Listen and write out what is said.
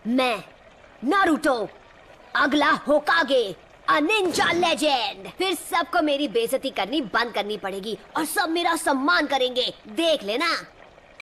मैं नारुतो, अगला होकागे, अ Ninja legend. फिर सबको मेरी बेइज्जती करनी बंद करनी पड़ेगी और सब मेरा सम्मान करेंगे, देख लेना।